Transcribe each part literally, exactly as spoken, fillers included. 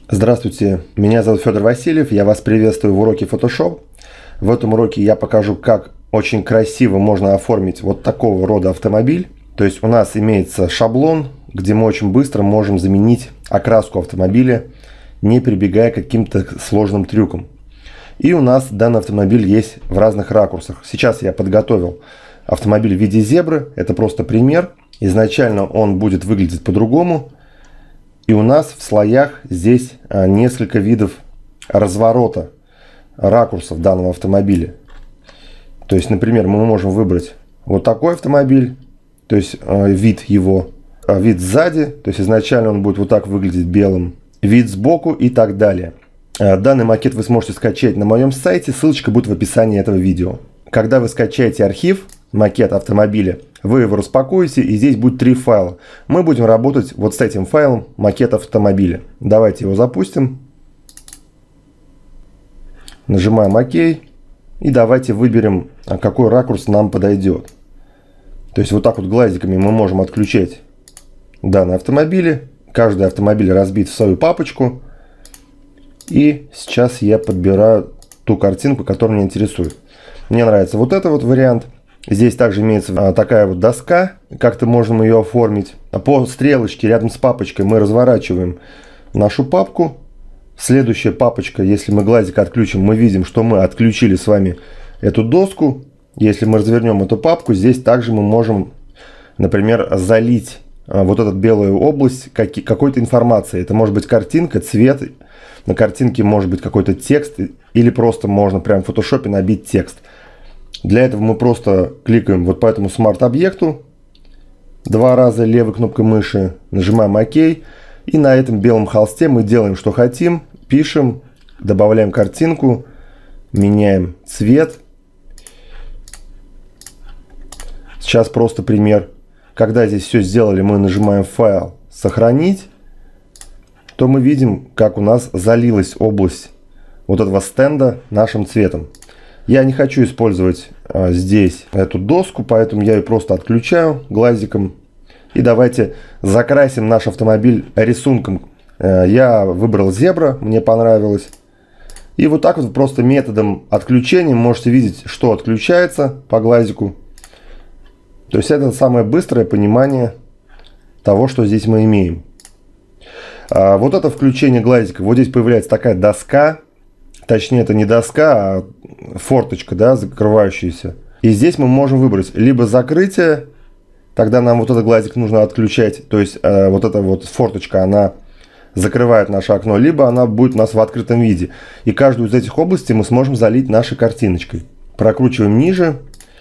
Здравствуйте, меня зовут Федор Васильев, я вас приветствую в уроке Photoshop. В этом уроке я покажу, как очень красиво можно оформить вот такого рода автомобиль. То есть у нас имеется шаблон, где мы очень быстро можем заменить окраску автомобиля, не прибегая к каким-то сложным трюкам. И у нас данный автомобиль есть в разных ракурсах. Сейчас я подготовил автомобиль в виде зебры, это просто пример. Изначально он будет выглядеть по-другому. И у нас в слоях здесь несколько видов разворота ракурсов данного автомобиля. То есть, например, мы можем выбрать вот такой автомобиль, то есть вид его, вид сзади, то есть изначально он будет вот так выглядеть белым, вид сбоку и так далее. Данный макет вы сможете скачать на моем сайте, ссылочка будет в описании этого видео. Когда вы скачаете архив, макет автомобиля, вы его распакуете, и здесь будет три файла. Мы будем работать вот с этим файлом макет автомобиля. Давайте его запустим. Нажимаем ОК. И давайте выберем, какой ракурс нам подойдет. То есть вот так вот глазиками мы можем отключать данные автомобили. Каждый автомобиль разбит в свою папочку. И сейчас я подбираю ту картинку, которая меня интересует. Мне нравится вот этот вот вариант. Здесь также имеется такая вот доска, как-то можем ее оформить. По стрелочке рядом с папочкой мы разворачиваем нашу папку. Следующая папочка, если мы глазик отключим, мы видим, что мы отключили с вами эту доску. Если мы развернем эту папку, здесь также мы можем, например, залить вот эту белую область какой-то информацией. Это может быть картинка, цвет. На картинке может быть какой-то текст, или просто можно прямо в фотошопе набить текст. Для этого мы просто кликаем вот по этому смарт-объекту, два раза левой кнопкой мыши, нажимаем ОК, и на этом белом холсте мы делаем, что хотим, пишем, добавляем картинку, меняем цвет. Сейчас просто пример. Когда здесь все сделали, мы нажимаем «Файл», «Сохранить», то мы видим, как у нас залилась область вот этого стенда нашим цветом. Я не хочу использовать а, здесь эту доску, поэтому я ее просто отключаю глазиком. И давайте закрасим наш автомобиль рисунком. Я выбрал зебра, мне понравилось. И вот так вот просто методом отключения можете видеть, что отключается по глазику. То есть это самое быстрое понимание того, что здесь мы имеем. А вот это включение глазика. Вот здесь появляется такая доска. Точнее, это не доска, а форточка, да, закрывающаяся. И здесь мы можем выбрать либо закрытие, тогда нам вот этот глазик нужно отключать, то есть э, вот эта вот форточка, она закрывает наше окно, либо она будет у нас в открытом виде. И каждую из этих областей мы сможем залить нашей картиночкой. Прокручиваем ниже.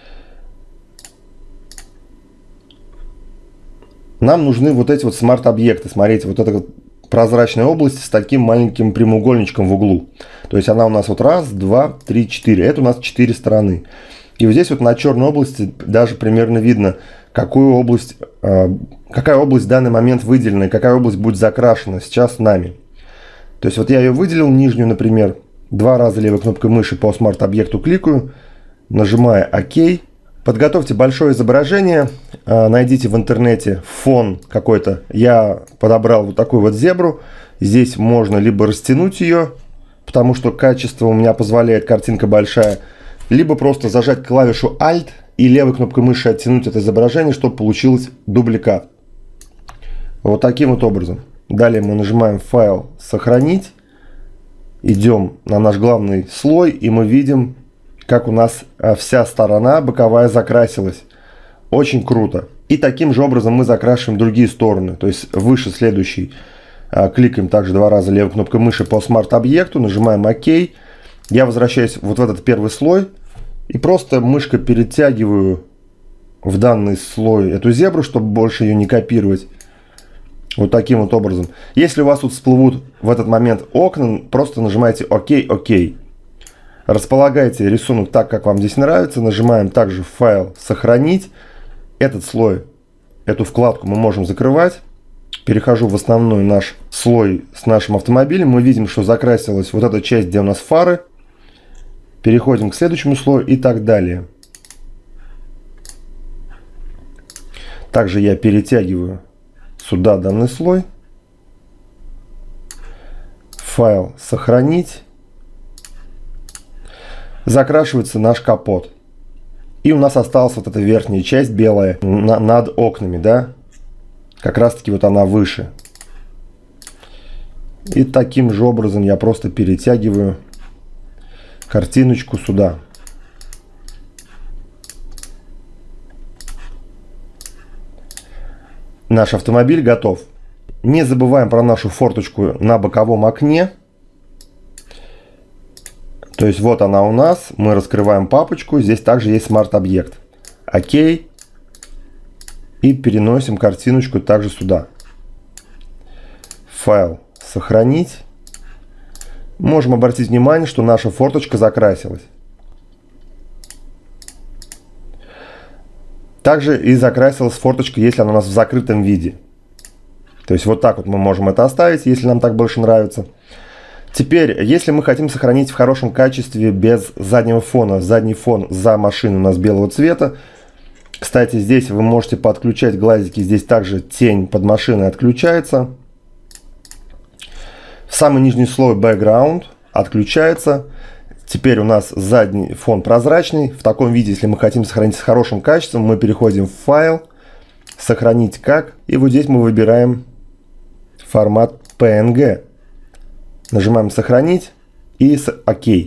Нам нужны вот эти вот смарт-объекты. Смотрите, вот эта вот прозрачная область с таким маленьким прямоугольничком в углу. То есть она у нас вот раз, два, три, четыре. Это у нас четыре стороны. И вот здесь вот на черной области даже примерно видно, какую область, какая область в данный момент выделена, и какая область будет закрашена сейчас нами. То есть вот я ее выделил, нижнюю, например, два раза левой кнопкой мыши по смарт-объекту кликаю, нажимаю ОК. Подготовьте большое изображение, найдите в интернете фон какой-то. Я подобрал вот такую вот зебру. Здесь можно либо растянуть ее, потому что качество у меня позволяет, картинка большая, либо просто зажать клавишу Alt и левой кнопкой мыши оттянуть это изображение, чтобы получилось дубликат. Вот таким вот образом. Далее мы нажимаем «Файл», «Сохранить». Идем на наш главный слой, и мы видим, как у нас вся сторона боковая закрасилась. Очень круто. И таким же образом мы закрашиваем другие стороны. То есть выше следующий. Кликаем также два раза левой кнопкой мыши по смарт-объекту. Нажимаем ОК. Я возвращаюсь вот в этот первый слой. И просто мышкой перетягиваю в данный слой эту зебру, чтобы больше ее не копировать. Вот таким вот образом. Если у вас тут всплывут в этот момент окна, просто нажимаете ОК, ОК. Располагайте рисунок так, как вам здесь нравится. Нажимаем также «Файл», «Сохранить». Этот слой, эту вкладку мы можем закрывать. Перехожу в основной наш слой с нашим автомобилем. Мы видим, что закрасилась вот эта часть, где у нас фары. Переходим к следующему слою и так далее. Также я перетягиваю сюда данный слой. Файл сохранить. Закрашивается наш капот. И у нас осталась вот эта верхняя часть белая на, над окнами, да? Как раз таки вот она выше. И таким же образом я просто перетягиваю картиночку сюда. Наш автомобиль готов. Не забываем про нашу форточку на боковом окне. То есть вот она у нас. Мы раскрываем папочку. Здесь также есть смарт-объект. Окей. И переносим картиночку также сюда. Файл сохранить. Можем обратить внимание, что наша форточка закрасилась. Также и закрасилась форточка, если она у нас в закрытом виде. То есть вот так вот мы можем это оставить, если нам так больше нравится. Теперь, если мы хотим сохранить в хорошем качестве без заднего фона, задний фон за машиной у нас белого цвета. Кстати, здесь вы можете подключать глазики, здесь также тень под машиной отключается. Самый нижний слой background отключается. Теперь у нас задний фон прозрачный. В таком виде, если мы хотим сохранить с хорошим качеством, мы переходим в файл, сохранить как. И вот здесь мы выбираем формат пи эн джи. Нажимаем сохранить и ОК.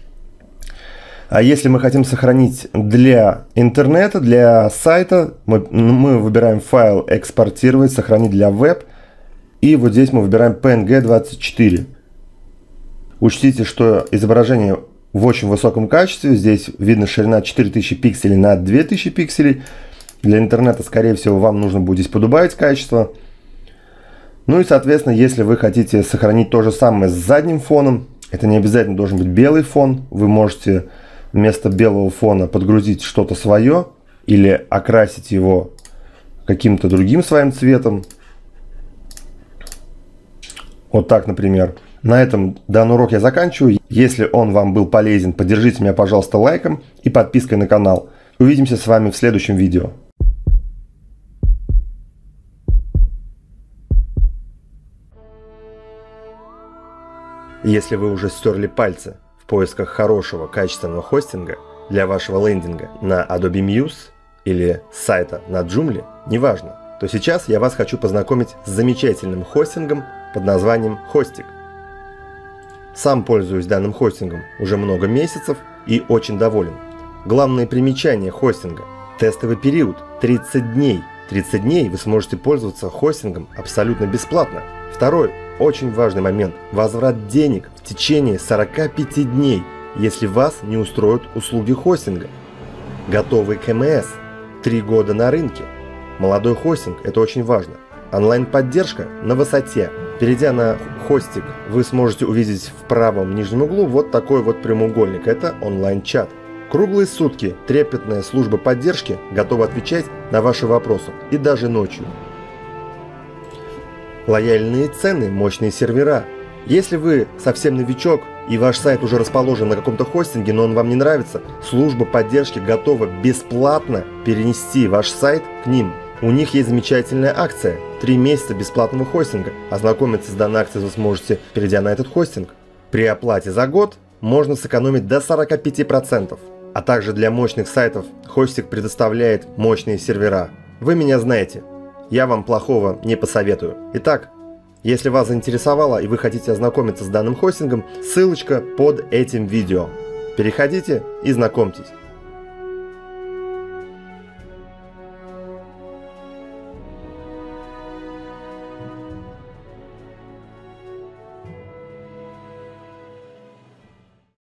А если мы хотим сохранить для интернета, для сайта, мы, мы выбираем файл экспортировать, сохранить для веб. И вот здесь мы выбираем пи эн джи двадцать четыре. Учтите, что изображение в очень высоком качестве. Здесь видно ширина четыре тысячи пикселей на две тысячи пикселей. Для интернета, скорее всего, вам нужно будет здесь подубавить качество. Ну и, соответственно, если вы хотите сохранить то же самое с задним фоном, это не обязательно должен быть белый фон. Вы можете вместо белого фона подгрузить что-то свое или окрасить его каким-то другим своим цветом. Вот так, например. На этом данный урок я заканчиваю. Если он вам был полезен, поддержите меня, пожалуйста, лайком и подпиской на канал. Увидимся с вами в следующем видео. Если вы уже стерли пальцы в поисках хорошего качественного хостинга для вашего лендинга на Adobe Muse или сайта на Joomla, неважно, то сейчас я вас хочу познакомить с замечательным хостингом под названием Hostik. Сам пользуюсь данным хостингом уже много месяцев и очень доволен. Главное примечание хостинга – тестовый период тридцать дней. тридцать дней вы сможете пользоваться хостингом абсолютно бесплатно. Второй очень важный момент – возврат денег в течение сорока пяти дней, если вас не устроят услуги хостинга. Готовый ка эм эс, три года на рынке. Молодой хостинг – это очень важно. Онлайн-поддержка на высоте. Перейдя на Hostik, вы сможете увидеть в правом нижнем углу вот такой вот прямоугольник. Это онлайн-чат. Круглые сутки трепетная служба поддержки готова отвечать на ваши вопросы и даже ночью. Лояльные цены, мощные сервера. Если вы совсем новичок и ваш сайт уже расположен на каком-то хостинге, но он вам не нравится, служба поддержки готова бесплатно перенести ваш сайт к ним. У них есть замечательная акция – три месяца бесплатного хостинга. Ознакомиться с данной акцией вы сможете, перейдя на этот хостинг. При оплате за год можно сэкономить до сорока пяти процентов. А также для мощных сайтов Hostik предоставляет мощные сервера. Вы меня знаете, я вам плохого не посоветую. Итак, если вас заинтересовало и вы хотите ознакомиться с данным хостингом, ссылочка под этим видео. Переходите и знакомьтесь.